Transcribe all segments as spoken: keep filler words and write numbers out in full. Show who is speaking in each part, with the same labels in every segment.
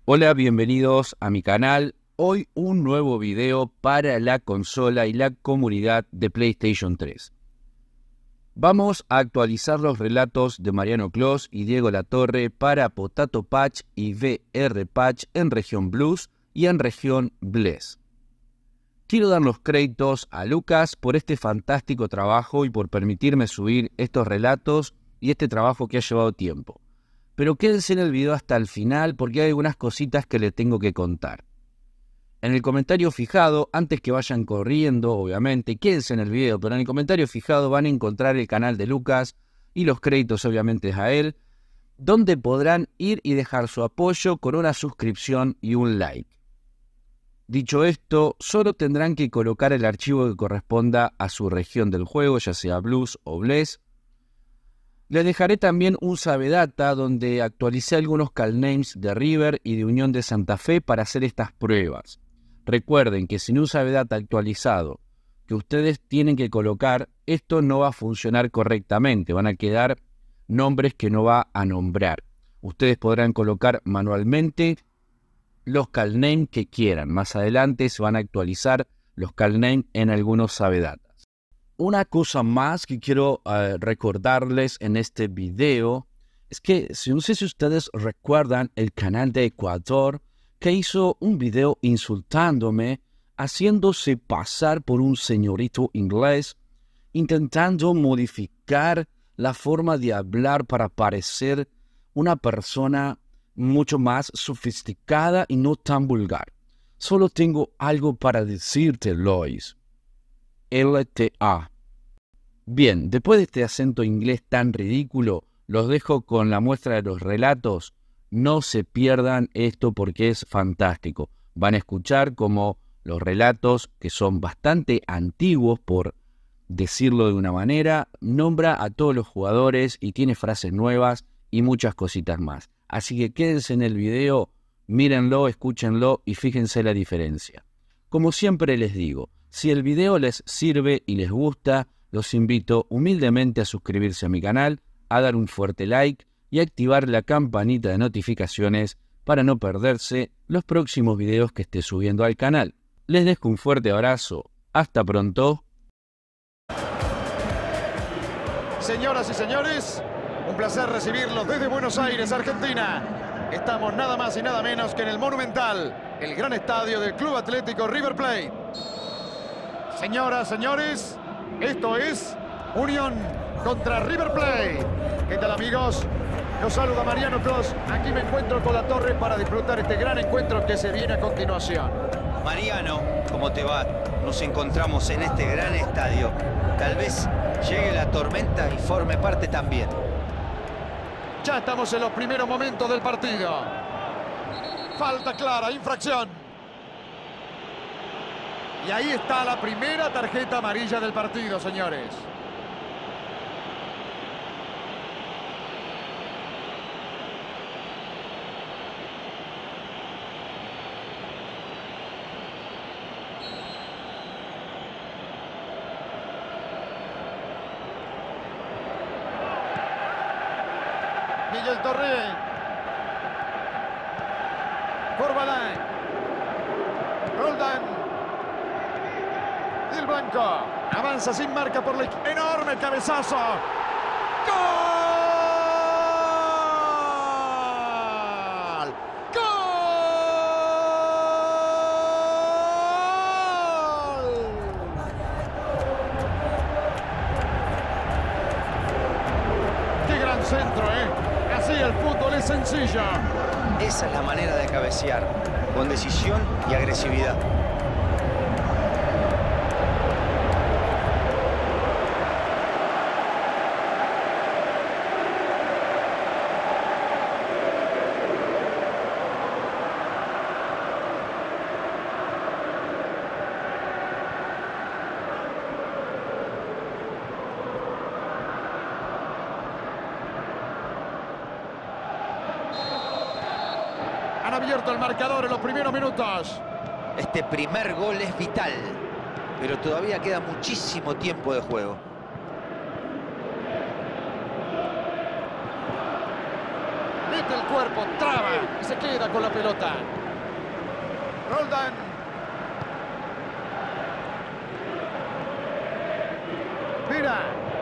Speaker 1: Hola, bienvenidos a mi canal. Hoy un nuevo video para la consola y la comunidad de PlayStation tres. Vamos a actualizar los relatos de Mariano Clos y Diego Latorre para Potato Patch y V R Patch en región Blues y en región Bless. Quiero dar los créditos a Lucas por este fantástico trabajo y por permitirme subir estos relatos y este trabajo que ha llevado tiempo. Pero quédense en el video hasta el final porque hay algunas cositas que les tengo que contar. En el comentario fijado, antes que vayan corriendo, obviamente, quédense en el video, pero en el comentario fijado van a encontrar el canal de Lucas y los créditos obviamente a él, donde podrán ir y dejar su apoyo con una suscripción y un like. Dicho esto, solo tendrán que colocar el archivo que corresponda a su región del juego, ya sea Blues o Bless. Les dejaré también un sabedata donde actualicé algunos callnames de River y de Unión de Santa Fe para hacer estas pruebas. Recuerden que sin un sabedata actualizado que ustedes tienen que colocar, esto no va a funcionar correctamente. Van a quedar nombres que no va a nombrar. Ustedes podrán colocar manualmente los callnames que quieran. Más adelante se van a actualizar los callnames en algunos sabedatas. Una cosa más que quiero uh, recordarles en este video es que si no sé si ustedes recuerdan el canal de Ecuador que hizo un video insultándome, haciéndose pasar por un señorito inglés, intentando modificar la forma de hablar para parecer una persona mucho más sofisticada y no tan vulgar. Solo tengo algo para decirte, Lois. L T A. Bien, después de este acento inglés tan ridículo, los dejo con la muestra de los relatos. No se pierdan esto porque es fantástico. Van a escuchar como los relatos, que son bastante antiguos por decirlo de una manera, nombra a todos los jugadores y tiene frases nuevas y muchas cositas más. Así que quédense en el video, mírenlo, escúchenlo y fíjense la diferencia. Como siempre les digo, si el video les sirve y les gusta, los invito humildemente a suscribirse a mi canal, a dar un fuerte like y a activar la campanita de notificaciones para no perderse los próximos videos que esté subiendo al canal. Les dejo un fuerte abrazo. Hasta pronto.
Speaker 2: Señoras y señores, un placer recibirlos desde Buenos Aires, Argentina. Estamos nada más y nada menos que en el Monumental, el gran estadio del Club Atlético River Plate. Señoras, señores, esto es Unión contra River Plate. ¿Qué tal, amigos? Los saluda Mariano Clos. Aquí me encuentro con Latorre para disfrutar este gran encuentro que se viene a continuación.
Speaker 3: Mariano, ¿cómo te va? Nos encontramos en este gran estadio. Tal vez llegue la tormenta y forme parte también.
Speaker 2: Ya estamos en los primeros momentos del partido. Falta clara, infracción. Y ahí está la primera tarjeta amarilla del partido, señores. Miguel Torre. Corbalán. Roldán. Del Blanco. Avanza sin marca por la izquierda. Enorme cabezazo. ¡Gol! ¡Gol! ¡Qué gran centro, eh! Así el fútbol es sencillo.
Speaker 3: Esa es la manera de cabecear, con decisión y agresividad.
Speaker 2: Han abierto el marcador en los primeros minutos.
Speaker 3: Este primer gol es vital, pero todavía queda muchísimo tiempo de juego.
Speaker 2: Mete el cuerpo, traba y se queda con la pelota. Roldán. Mira.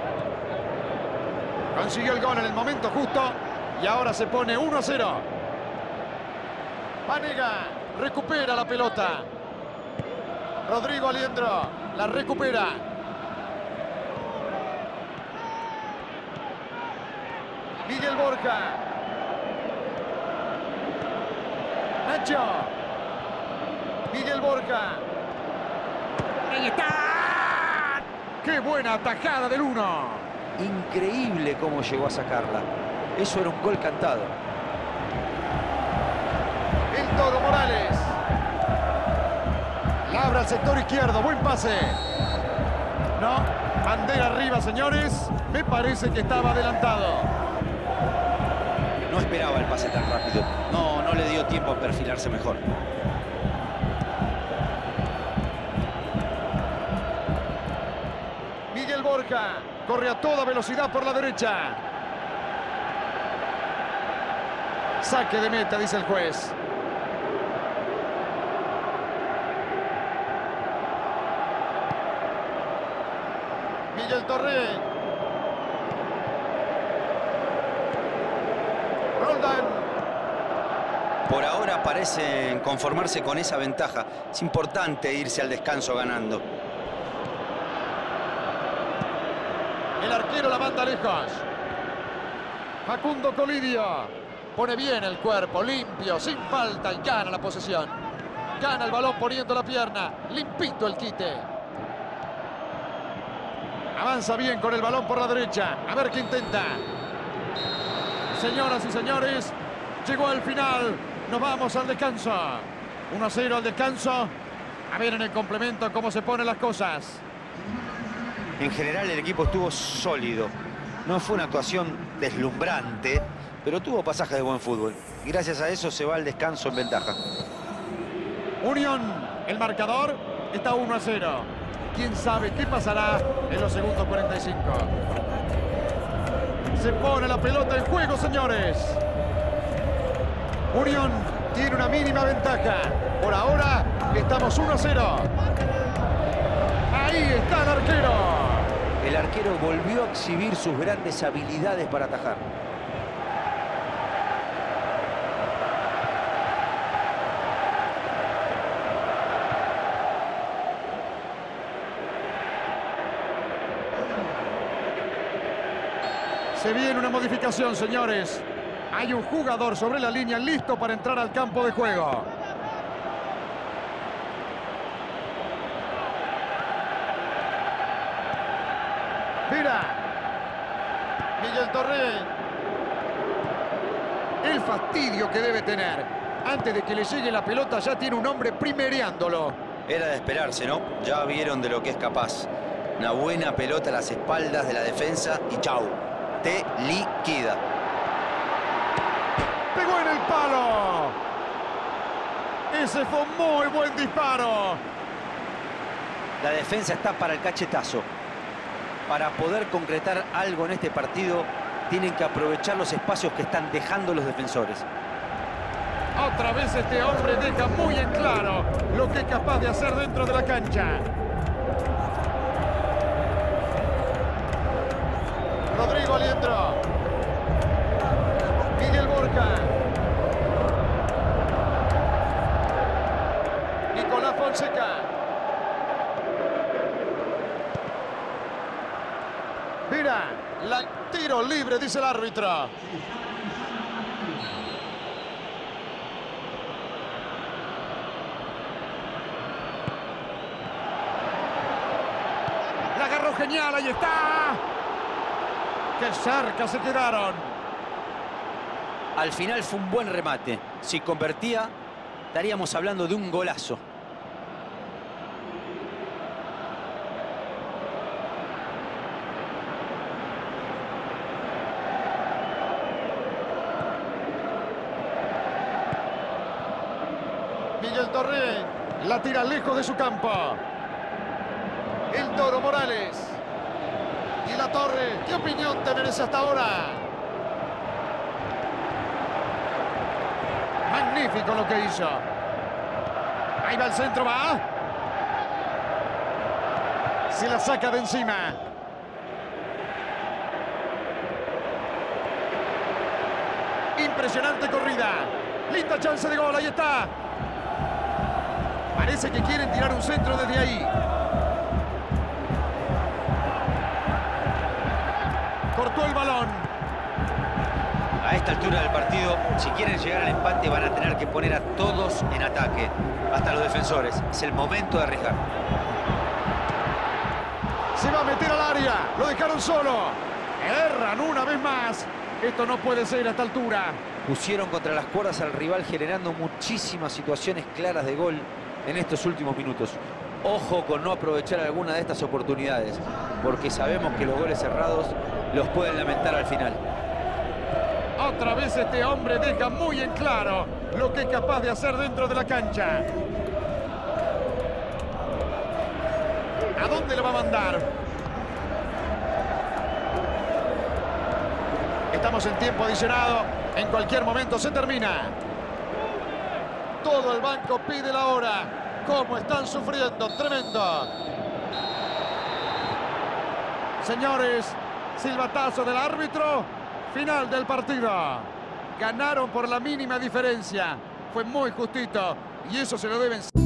Speaker 2: Consiguió el gol en el momento justo y ahora se pone uno a cero. Vanega recupera la pelota. Rodrigo Aliendro la recupera. Miguel Borja. Nacho. Miguel Borja. Ahí está. ¡Qué buena atajada del uno!
Speaker 3: Increíble cómo llegó a sacarla. Eso era un gol cantado.
Speaker 2: El Toro Morales. Labra al sector izquierdo. Buen pase. No. Bandera arriba, señores. Me parece que estaba adelantado.
Speaker 3: No esperaba el pase tan rápido. No, no le dio tiempo a perfilarse mejor.
Speaker 2: Miguel Borja corre a toda velocidad por la derecha. Saque de meta, dice el juez. Miguel Torre. Roldán.
Speaker 3: Por ahora parecen conformarse con esa ventaja. Es importante irse al descanso ganando.
Speaker 2: El arquero la manda lejos. Facundo Colidio. Pone bien el cuerpo, limpio, sin falta y gana la posesión. Gana el balón poniendo la pierna. Limpito el quite. Avanza bien con el balón por la derecha. A ver qué intenta. Señoras y señores, llegó al final. Nos vamos al descanso. uno a cero al descanso. A ver en el complemento cómo se ponen las cosas.
Speaker 3: En general el equipo estuvo sólido. No fue una actuación deslumbrante, pero tuvo pasajes de buen fútbol. Y gracias a eso se va al descanso en ventaja.
Speaker 2: Unión, el marcador está uno a cero. ¿Quién sabe qué pasará en los segundos cuarenta y cinco? Se pone la pelota en juego, señores. Unión tiene una mínima ventaja. Por ahora estamos uno a cero. Ahí está el arquero.
Speaker 3: El arquero volvió a exhibir sus grandes habilidades para atajar.
Speaker 2: Se viene una modificación, señores. Hay un jugador sobre la línea listo para entrar al campo de juego. Mira. Miguel Torre. El fastidio que debe tener. Antes de que le llegue la pelota ya tiene un hombre primereándolo.
Speaker 3: Era de esperarse, ¿no? Ya vieron de lo que es capaz. Una buena pelota a las espaldas de la defensa y chau. Te liquida.
Speaker 2: Pegó en el palo. Ese fue un muy buen disparo.
Speaker 3: La defensa está para el cachetazo. Para poder concretar algo en este partido, tienen que aprovechar los espacios que están dejando los defensores.
Speaker 2: Otra vez este hombre deja muy en claro lo que es capaz de hacer dentro de la cancha. Rodrigo Aliendro. Miguel Borja. Nicolás Fonseca. Mira, la tiro libre, dice el árbitro. La agarró genial, ahí está. ¡Qué cerca se quedaron!
Speaker 3: Al final fue un buen remate. Si convertía, estaríamos hablando de un golazo.
Speaker 2: Miguel Torre la tira lejos de su campo. El Toro Morales. Y la Torre, ¿qué opinión te merece hasta ahora? Magnífico lo que hizo. Ahí va el centro, va. Se la saca de encima. Impresionante corrida. Linda chance de gol, ahí está. Parece que quieren tirar un centro desde ahí. Cortó el balón.
Speaker 3: A esta altura del partido, si quieren llegar al empate, van a tener que poner a todos en ataque, hasta los defensores. Es el momento de arriesgar.
Speaker 2: Se va a meter al área. Lo dejaron solo. Erran una vez más. Esto no puede ser a esta altura.
Speaker 3: Pusieron contra las cuerdas al rival, generando muchísimas situaciones claras de gol en estos últimos minutos. Ojo con no aprovechar alguna de estas oportunidades, porque sabemos que los goles cerrados los pueden lamentar al final.
Speaker 2: Otra vez este hombre deja muy en claro lo que es capaz de hacer dentro de la cancha. ¿A dónde lo va a mandar? Estamos en tiempo adicionado. En cualquier momento se termina. Todo el banco pide la hora. ¿Cómo están sufriendo? Tremendo. Señores, silbatazo del árbitro. Final del partido. Ganaron por la mínima diferencia. Fue muy justito y eso se lo deben...